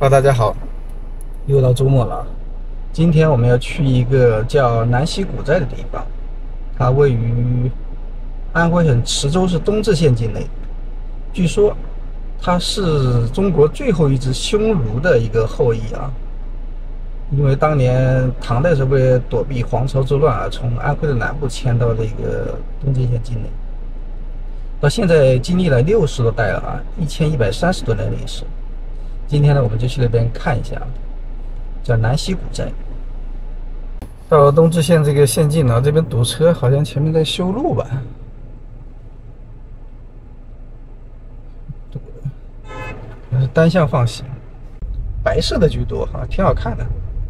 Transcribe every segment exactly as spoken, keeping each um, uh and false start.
哈，大家好，又到周末了。今天我们要去一个叫南溪古寨的地方，它位于安徽省池州市东至县境内。据说它是中国最后一只匈奴的一个后裔啊。因为当年唐代是为了躲避黄巢之乱而从安徽的南部迁到这个东至县境内，到现在经历了六十多代了啊，一千一百三十多年历史。今天呢，我们就去那边看一下，叫南溪古寨。到了东至县这个县境呢，这边堵车，好像前面在修路吧。是单向放行，白色的居多哈，挺好看的。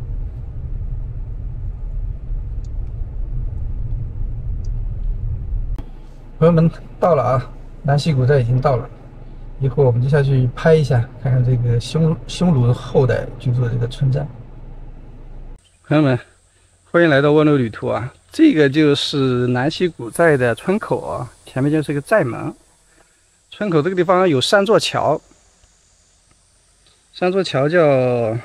朋友们到了啊，南溪古寨已经到了。一会儿我们就下去拍一下，看看这个匈匈奴后代居住的这个村寨。朋友们，欢迎来到蜗牛旅途啊！这个就是南溪古寨的村口啊，前面就是一个寨门。村口这个地方有三座桥，三座桥叫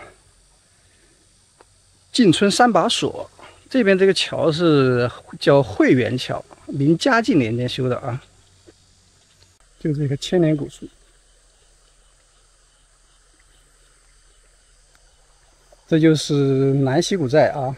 进村三把锁。这边这个桥是叫惠元桥，明嘉靖年间修的啊，就这个千年古树。这就是南溪古寨啊，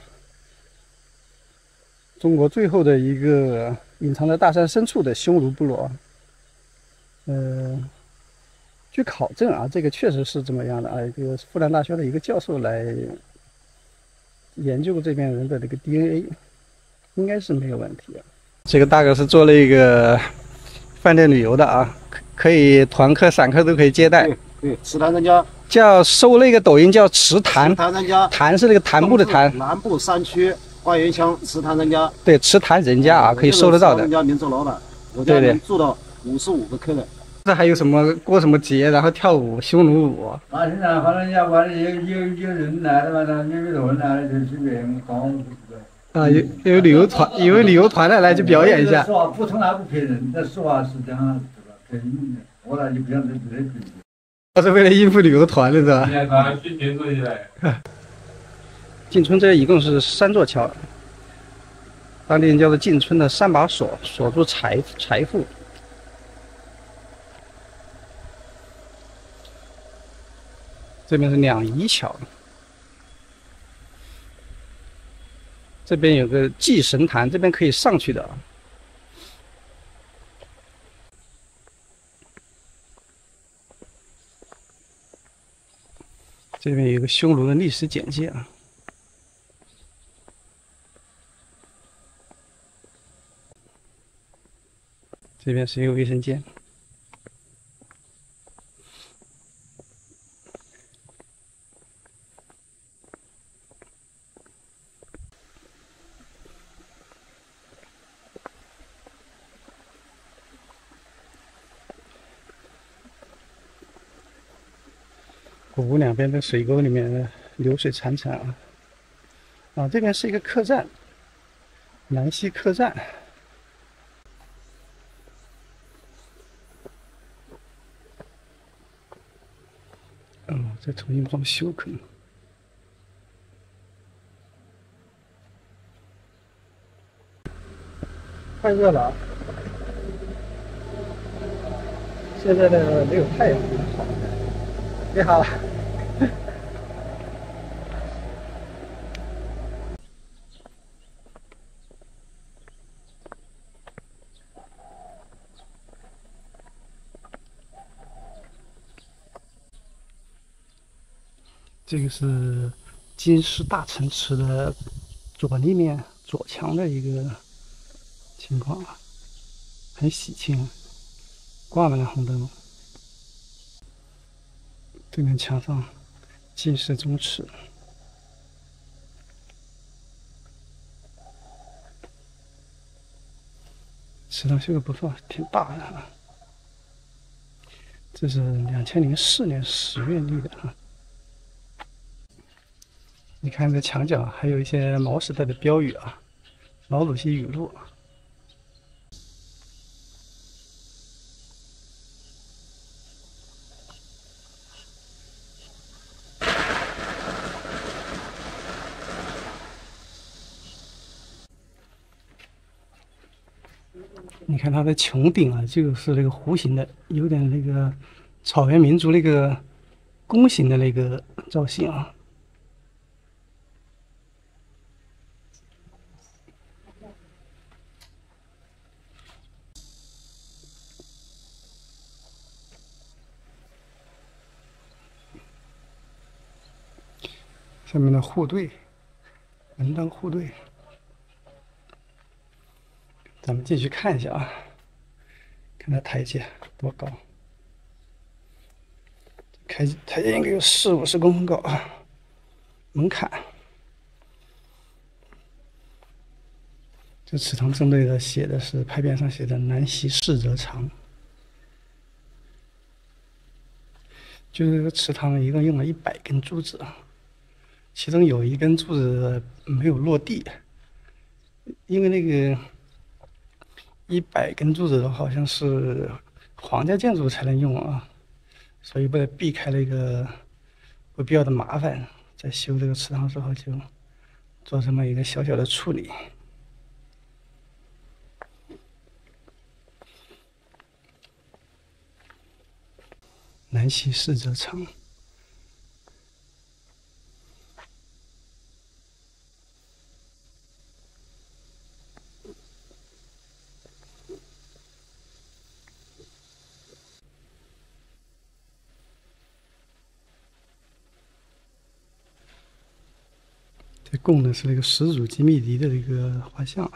中国最后的一个隐藏在大山深处的匈奴部落。呃，据考证啊，这个确实是这么样的啊。这个复旦大学的一个教授来研究这边人的这个 D N A， 应该是没有问题啊。这个大哥是做了一个饭店旅游的啊，可以团客、散客都可以接待。 对，对，池潭人家叫搜那个抖音叫池潭， 池潭人家， 潭是那个檀木的檀， 南部山区花园乡池潭人家。 对，池潭人家啊，可以搜得到的。 人家名做老板，我家能住到五十五个客人。 这还有什么过什么节，然后跳舞匈奴舞？ 啊，现在反正要反正有有有人来了嘛，那有有人来了就随便搞。 啊，有有旅游团，有旅游团的来就表演一下。 说话不从来不骗人，这说话是这样子的，骗人的。我那就不想在这里。 他是为了应付旅游团的是吧？进村这一共是三座桥，当地人叫做进村的三把锁，锁住财财富。这边是两仪桥，这边有个祭神坛，这边可以上去的。这边有一个匈奴的历史简介啊。这边是一个卫生间。古屋两边的水沟里面流水潺潺啊！啊，这边是一个客栈，南溪客栈。哦，在重新装修可能。太热了，现在呢没有太阳。你好。这个是金狮大城池的左立面左墙的一个情况啊，很喜庆，挂满了红灯笼。对面墙上金狮宗祠，池塘修的不错，挺大的啊。这是两千零四年十月立的啊。你看这墙角还有一些毛时代的标语啊，毛主席语录。 你看它的穹顶啊，就是那个弧形的，有点那个草原民族那个弓形的那个造型啊。上面的护队，门当户对。咱们进去看一下啊，看它台阶多高，开台阶应该有四五十公分高啊。门槛，这池塘正对的写的是牌匾上写的“南溪四则长”，就是这个池塘一共用了一百根柱子啊。其中有一根柱子没有落地，因为那个一百根柱子的好像是皇家建筑才能用啊，所以为了避开那个不必要的麻烦，在修这个池塘时候就做这么一个小小的处理。南溪四则长。这供的是那个始祖吉密迪的这个画像。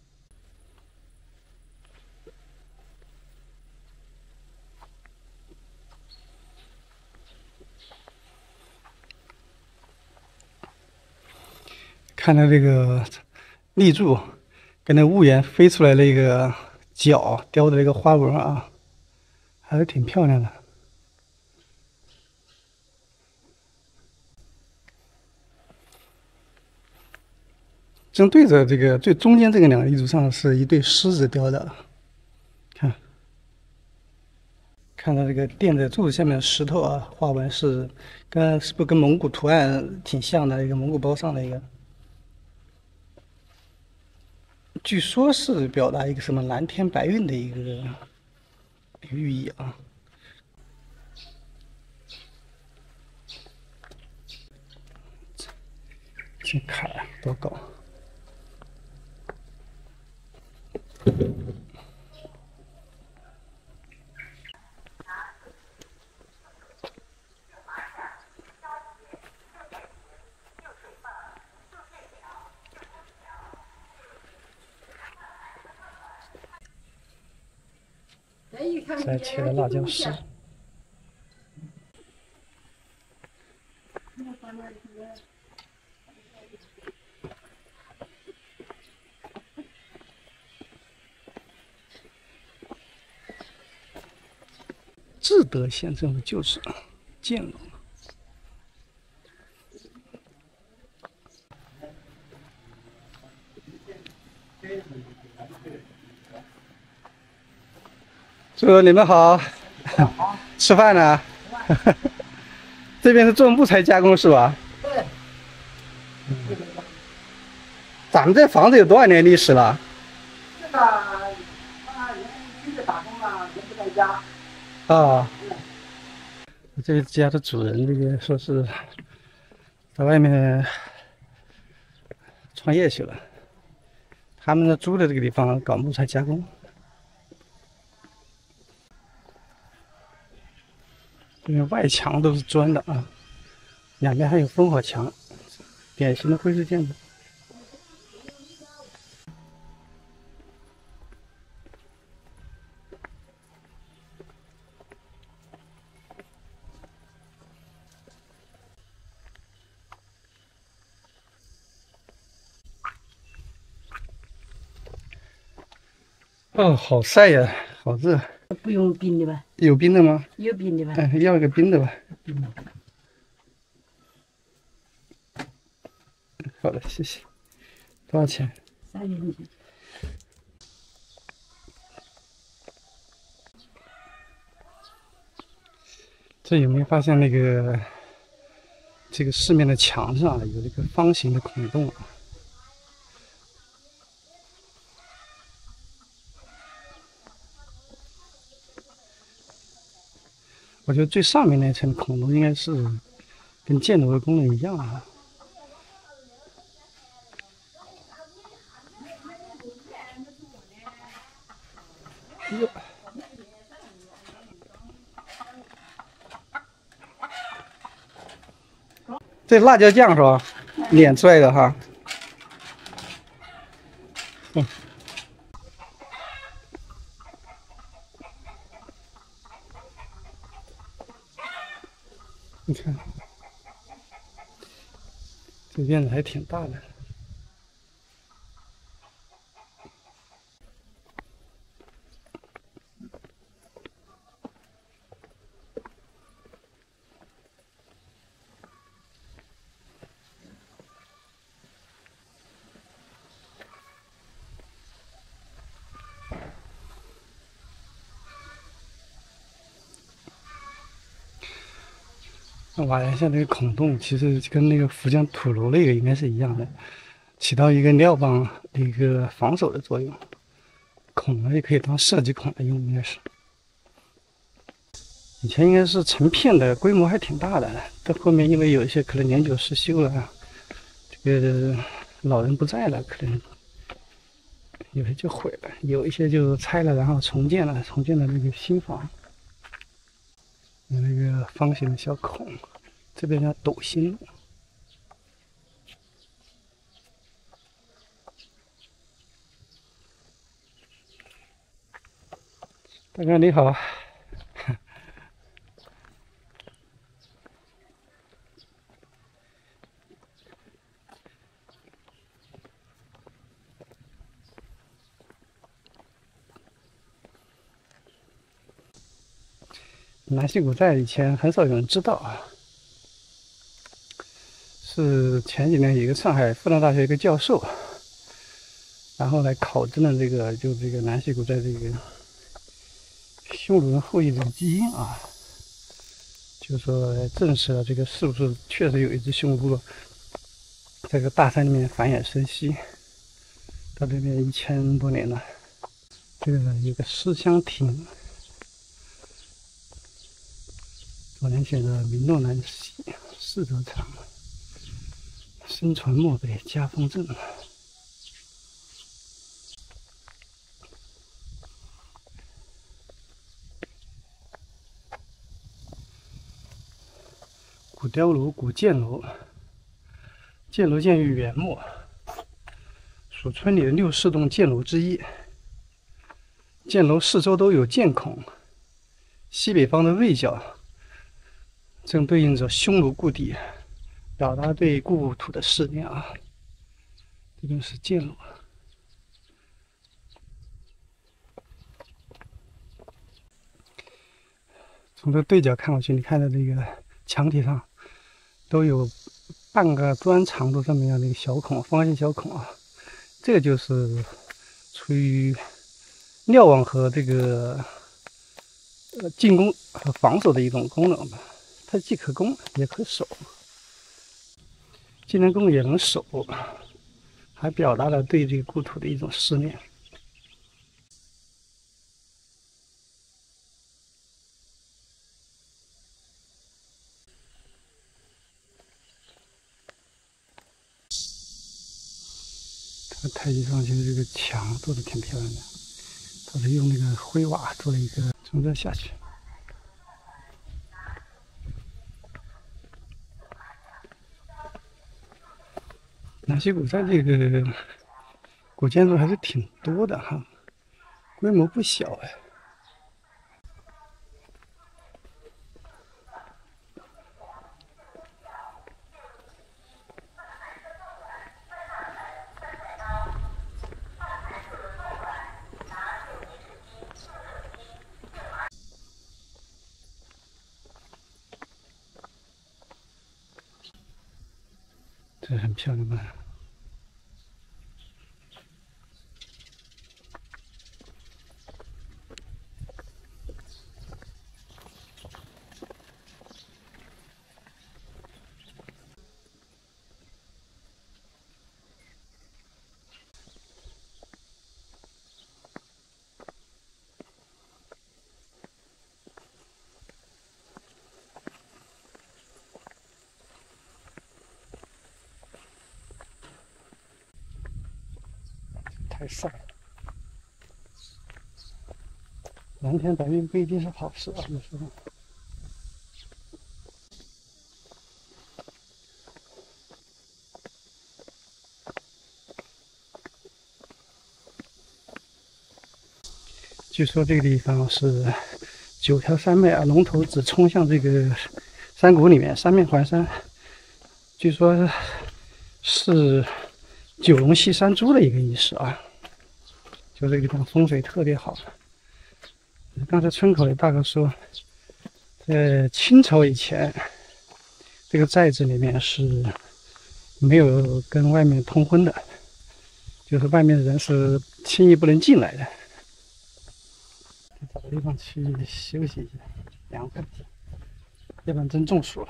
看到这个立柱跟那屋檐飞出来那个角雕的这个花纹啊，还是挺漂亮的。正对着这个最中间这个两个立柱上是一对狮子雕的，看，看到这个垫在柱子下面的石头啊，花纹是跟是不是跟蒙古图案挺像的？一个蒙古包上的一个，据说是表达一个什么蓝天白云的一个一个寓意啊。这坎儿多高？再切的辣椒丝。志德县政府旧址建楼。主任，你们好，吃饭呢？这边是做木材加工是吧？ 对。 嗯、咱们这房子有多少年历史了？ 这个他人去这打工了，人不在家。 啊。这家的主人这个说是在外面创业去了，他们呢租的这个地方搞木材加工。这边外墙都是砖的啊，两边还有烽火墙，典型的徽式建筑。哦，好晒呀，好热。 不用冰的吧？ 有冰的吗？ 有冰的吧？ 哎，要一个冰的吧。 嗯。 好的，谢谢。多少钱？ 三元钱。 这有没有发现那个这个四面的墙上有一个方形的孔洞啊？ 我觉得最上面那层孔洞应该是跟箭楼的功能一样啊。哟，这辣椒酱是吧？碾出来的哈。嗯。你看，这院子还挺大的。那瓦檐下那个孔洞，其实跟那个福江土楼那个应该是一样的，起到一个瞭望、一个防守的作用。孔呢也可以当射击孔来用，应该是。以前应该是成片的，规模还挺大的。到后面因为有一些可能年久失修了，这个老人不在了，可能有些就毁了，有一些就拆了，然后重建了，重建了那个新房。有那个方形的小孔，这边叫斗心路。大哥你好。南溪古寨以前很少有人知道啊，是前几年有一个上海复旦大学一个教授，然后来考证了这个就这个南溪古寨这个匈奴人后裔的基因啊，就说证实了这个是不是确实有一只匈奴部落在这个大山里面繁衍生息，到这边一千多年了。这个有个思乡亭。左联写着“名诺南溪，四周长，声传漠北家风正”。古碉楼、古箭楼，箭楼建于元末，属村里的六四栋箭楼之一。箭楼四周都有箭孔，西北方的锐角正对应着匈奴故地，表达对故土的思念啊。这边是箭楼。从这对角看过去，你看到这个墙体上都有半个砖长度这么样的一个小孔，方形小孔啊。这个就是出于瞭望和这个呃进攻和防守的一种功能吧。它既可攻也可守，既能攻也能守，还表达了对这个故土的一种思念。它太极上去的这个墙做的挺漂亮的，它是用那个灰瓦做了一个，从这下去。南溪古寨这个古建筑还是挺多的哈，规模不小哎。这很漂亮吧？ 太晒了。蓝天白云不一定是好事啊，有时候。据说这个地方是九条山脉啊，龙头只冲向这个山谷里面，三面环山。据说是九龙戏山猪的一个意思啊。就这个地方风水特别好。刚才村口的大哥说，在清朝以前，这个寨子里面是没有跟外面通婚的，就是外面的人是轻易不能进来的。找个地方去休息一下，凉快一下，要不然真中暑了。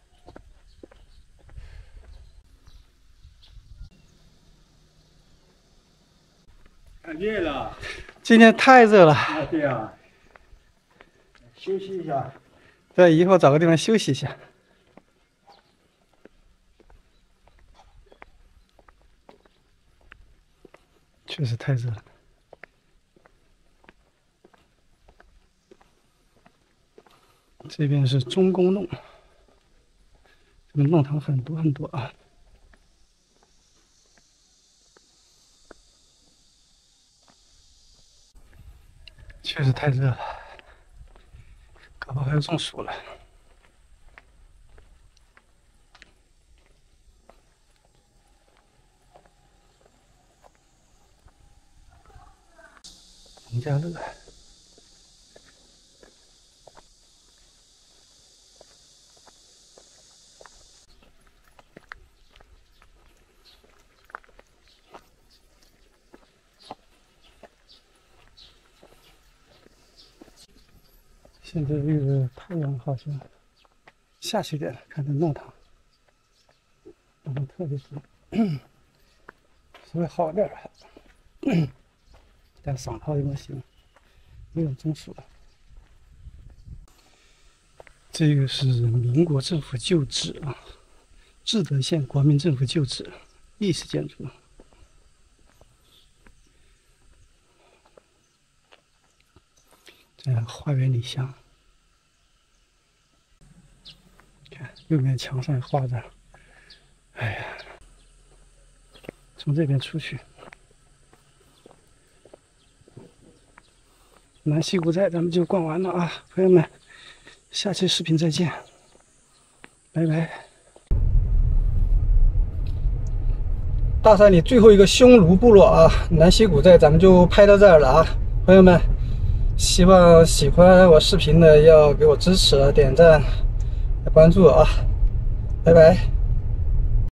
太热了。 今天太热了。 啊，对啊。休息一下。 对，一会儿找个地方休息一下。确实太热了。这边是中宫弄，这个弄堂很多很多啊。确实太热了，搞不好还要中暑了。农家乐。现在这个太阳好像下去点了，看这弄堂，弄堂特别多，稍微好点了，但嗓号有点行，有点中暑了。这个是民国政府旧址啊，志德县国民政府旧址，历史建筑。在花园里乡。看右面墙上画着，哎呀，从这边出去，南溪谷寨咱们就逛完了啊，朋友们，下期视频再见，拜拜。 大山里最后一个匈奴部落啊，南溪谷寨咱们就拍到这儿了啊，朋友们，希望喜欢我视频的要给我支持、点赞、关注啊，拜拜。